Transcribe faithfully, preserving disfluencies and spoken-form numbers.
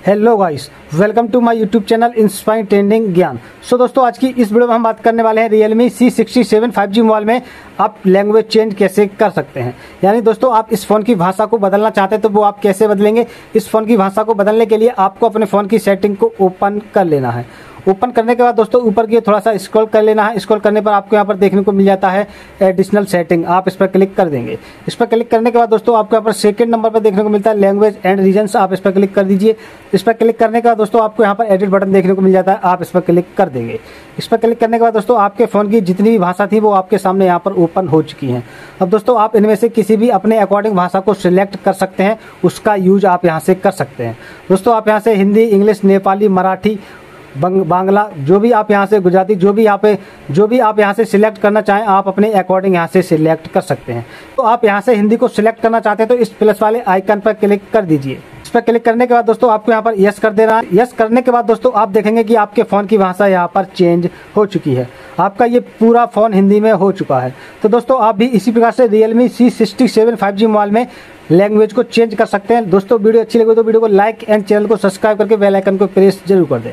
Hello guys, welcome to my YouTube channel inspiring trending ज्ञान। So दोस्तों, आज की इस वीडियो में हम बात करने वाले हैं Realme C sixty seven five G mobile में आप लैंग्वेज चेंज कैसे कर सकते हैं। यानी दोस्तों, आप इस फ़ोन की भाषा को बदलना चाहते हैं तो वो आप कैसे बदलेंगे। इस फ़ोन की भाषा को बदलने के लिए आपको अपने फ़ोन की सेटिंग को ओपन कर लेना है। ओपन करने के बाद दोस्तों ऊपर की थोड़ा सा स्क्रॉल कर लेना है। स्क्रॉल करने पर आपको यहाँ पर देखने को मिल जाता है एडिशनल सेटिंग, आप इस पर क्लिक कर देंगे। इस पर क्लिक करने के बाद दोस्तों आपको यहाँ पर सेकंड नंबर पर देखने को मिलता है लैंग्वेज एंड रीजन्स, आप इस पर क्लिक कर दीजिए। इस पर क्लिक करने के बाद दोस्तों आपको यहाँ पर एडिट बटन देखने को मिल जाता है, आप इस पर क्लिक कर देंगे। इस पर क्लिक करने के बाद दोस्तों आपके फ़ोन की जितनी भी भाषा थी वो आपके सामने यहाँ पर ओपन हो चुकी हैं। अब दोस्तों आप इनमें से किसी भी अपने अकॉर्डिंग भाषा को सिलेक्ट कर सकते हैं, उसका यूज आप यहाँ से कर सकते हैं। दोस्तों आप यहाँ से हिंदी, इंग्लिश, नेपाली, मराठी, बांग्ला, जो भी आप यहाँ से गुजराती, जो भी यहाँ पे जो भी आप यहाँ से सिलेक्ट करना चाहें आप अपने अकॉर्डिंग यहाँ से सिलेक्ट कर सकते हैं। तो आप यहाँ से हिंदी को सिलेक्ट करना चाहते हैं तो इस प्लस वाले आइकन पर क्लिक कर दीजिए। इस पर क्लिक करने के बाद दोस्तों आपको यहाँ पर यस कर देना है। यस करने के बाद दोस्तों आप देखेंगे कि आपके फ़ोन की भाषा यहाँ पर चेंज हो चुकी है, आपका ये पूरा फ़ोन हिंदी में हो चुका है। तो दोस्तों आप भी इसी प्रकार से Realme C sixty seven five G mobile में लैंग्वेज को चेंज कर सकते हैं। दोस्तों वीडियो अच्छी लगी तो वीडियो को लाइक एंड चैनल को सब्सक्राइब करके बेल आइकन को प्रेस जरूर कर दें।